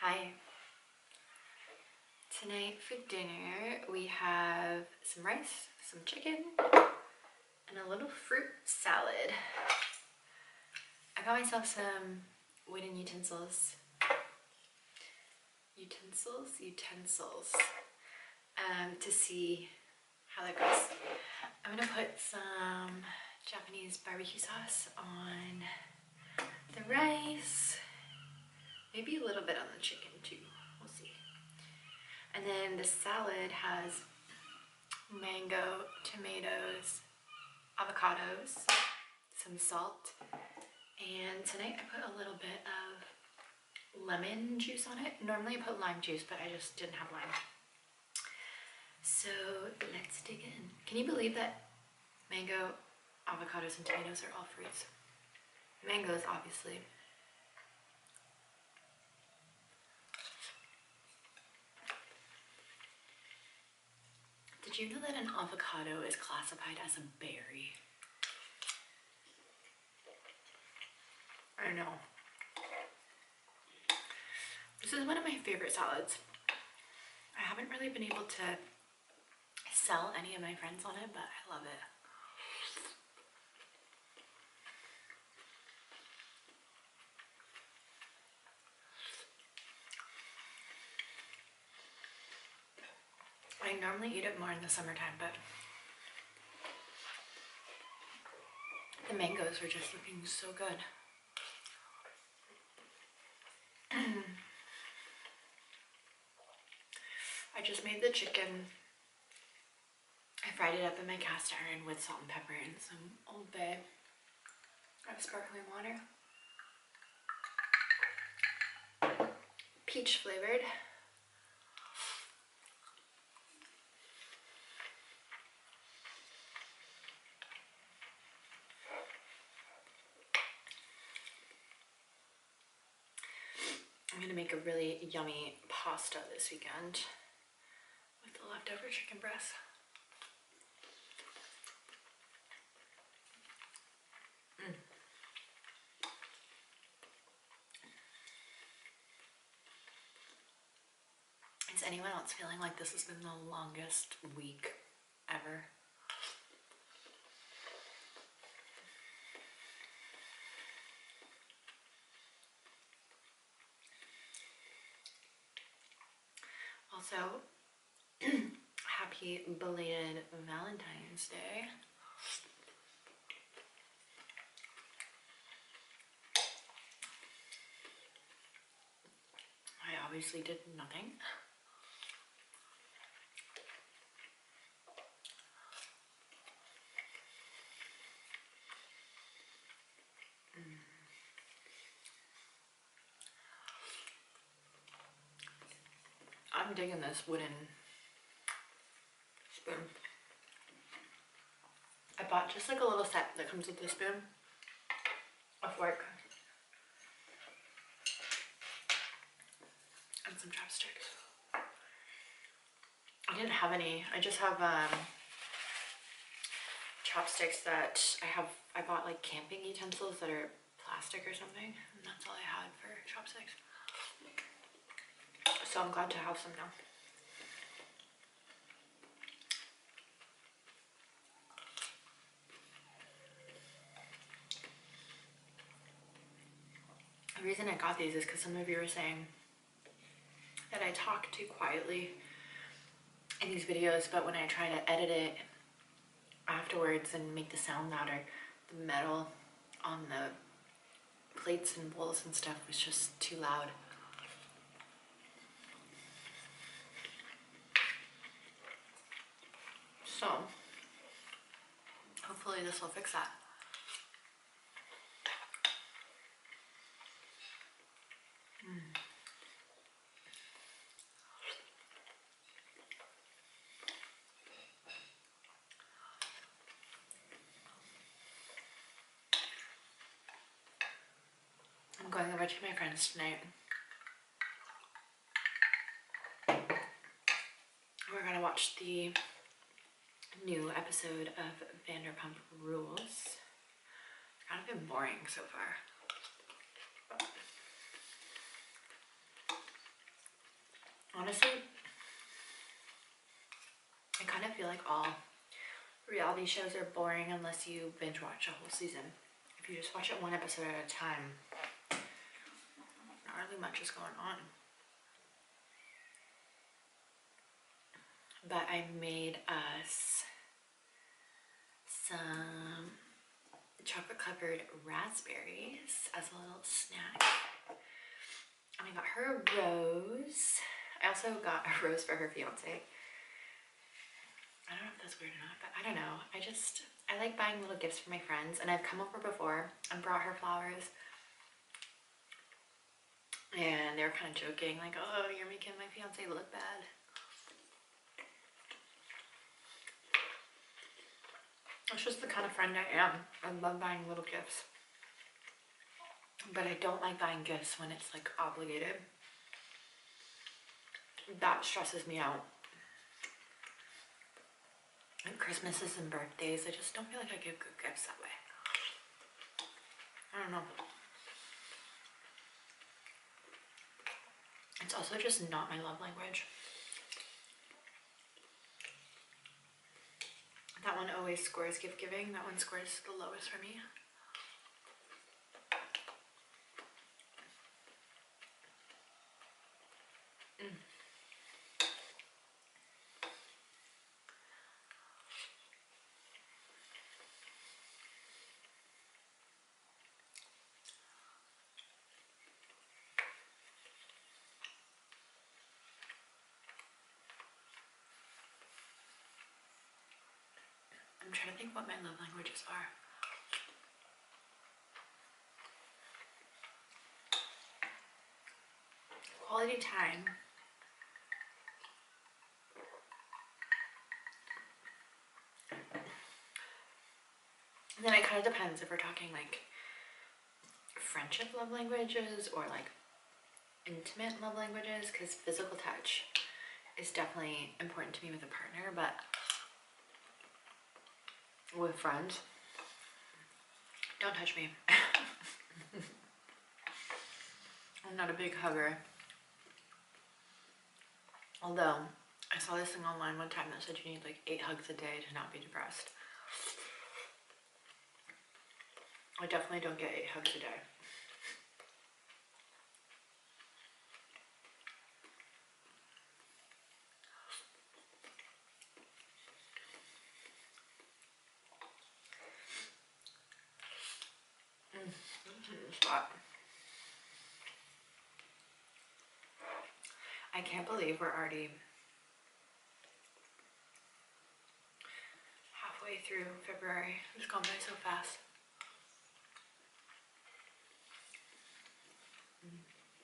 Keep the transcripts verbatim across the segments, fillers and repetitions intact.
Hi. Tonight for dinner we have some rice, some chicken, and a little fruit salad. I got myself some wooden utensils. Utensils? Utensils. Um, to see how that goes. I'm gonna put some Japanese barbecue sauce on the rice. Maybe a little bit on the chicken too. We'll see. And then the salad has mango, tomatoes, avocados, some salt, and tonight I put a little bit of lemon juice on it. Normally I put lime juice, but I just didn't have lime. So let's dig in. Can you believe that mango, avocados, and tomatoes are all fruits? Mangoes, obviously. Did you know that an avocado is classified as a berry? I know. This is one of my favorite salads. I haven't really been able to sell any of my friends on it, but I love it. I normally eat it more in the summertime, but the mangoes were just looking so good. I just made the chicken. I fried it up in my cast iron with salt and pepper and some Old Bay of sparkling water. Peach flavored. I'm gonna make a really yummy pasta this weekend with the leftover chicken breast. Mm. Is anyone else feeling like this has been the longest week ever? Also, happy belated Valentine's Day. I obviously did nothing. I'm digging this wooden spoon. I bought just like a little set that comes with the spoon, a fork, and some chopsticks. I didn't have any. I just have um, chopsticks that I have. I bought like camping utensils that are plastic or something, and that's all I had for chopsticks. So I'm glad to have some now. The reason I got these is because some of you were saying that I talk too quietly in these videos, but when I try to edit it afterwards and make the sound louder, the metal on the plates and bowls and stuff was just too loud. So, hopefully this will fix that. Mm. I'm going over to my friend's tonight. We're gonna watch the new episode of Vanderpump Rules. It's kind of been boring so far. honestly, I kind of feel like all reality shows are boring unless you binge watch a whole season. If you just watch it one episode at a time, not really much is going on. But I made us some chocolate covered raspberries as a little snack. And I got her a rose. I also got a rose for her fiance. I don't know if that's weird or not, but I don't know. I just, I like buying little gifts for my friends, and I've come over before and brought her flowers. And they were kind of joking, like, oh, you're making my fiance look bad. It's just the kind of friend I am. I love buying little gifts. But I don't like buying gifts when it's like obligated. That stresses me out. And Christmases and birthdays, I just don't feel like I give good gifts that way. I don't know. It's also just not my love language. That one always scores gift giving. That one scores the lowest for me. Mm. I'm trying to think what my love languages are. Quality time. And then it kind of depends if we're talking like friendship love languages or like intimate love languages, because physical touch is definitely important to me with a partner, but with friends, don't touch me. I'm not a big hugger. Although, I saw this thing online one time that said you need like eight hugs a day to not be depressed. I definitely don't get eight hugs a day. Mm, this is a spot. I can't believe we're already halfway through February. It's gone by so fast. Mm.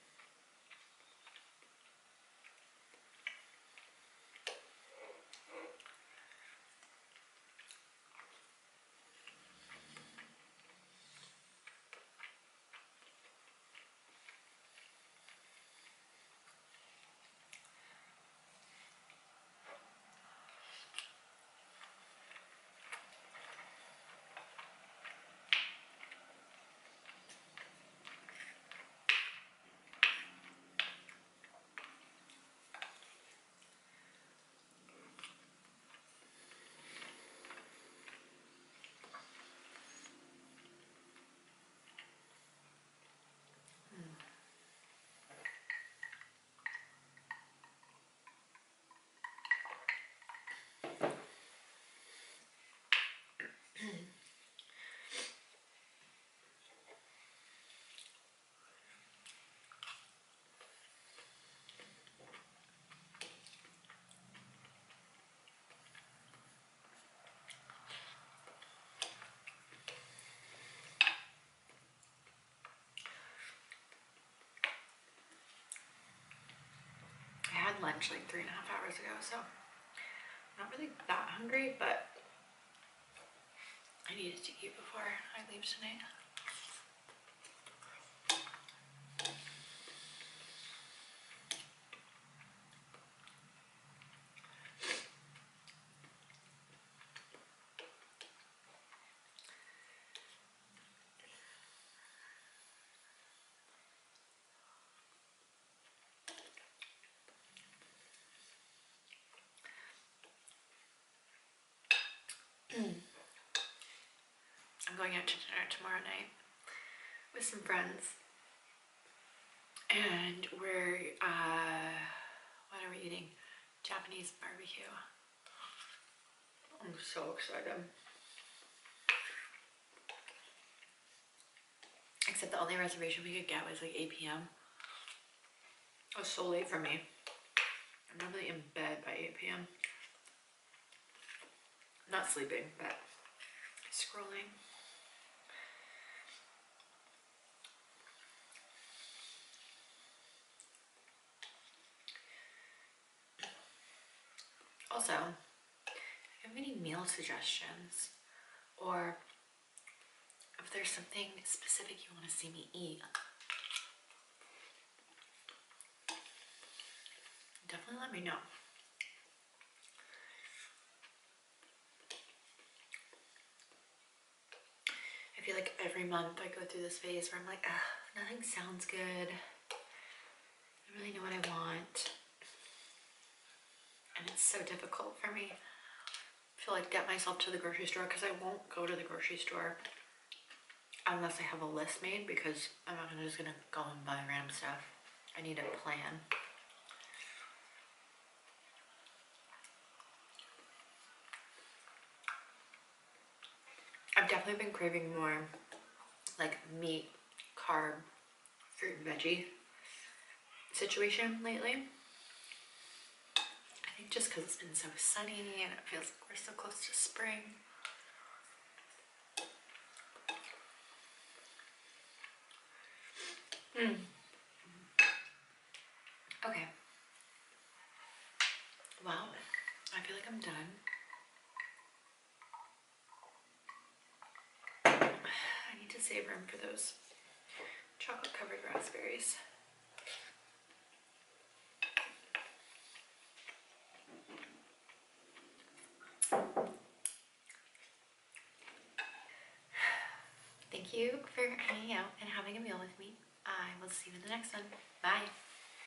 I had lunch like three and a half hours ago, so I'm not really that hungry, but I needed to eat before I leave tonight. going out to dinner tomorrow night with some friends. And we're, uh, what are we eating? Japanese barbecue. I'm so excited. Except the only reservation we could get was like eight p m It was so late for me. I'm normally in bed by eight p m Not sleeping, but scrolling. Also, if you have any meal suggestions, or if there's something specific you want to see me eat, definitely let me know. I feel like every month I go through this phase where I'm like, ah, nothing sounds good. I don't really know what I want. And it's so difficult for me to like get myself to the grocery store, because I won't go to the grocery store unless I have a list made, because I'm not just gonna go and buy random stuff. I need a plan. I've definitely been craving more like meat, carb, fruit and veggie situation lately. I think just because it's been so sunny and it feels like we're so close to spring. Mm. Okay. Well, I feel like I'm done. I need to save room for those chocolate covered raspberries. Thank you for hanging out and having a meal with me. I will see you in the next one. Bye.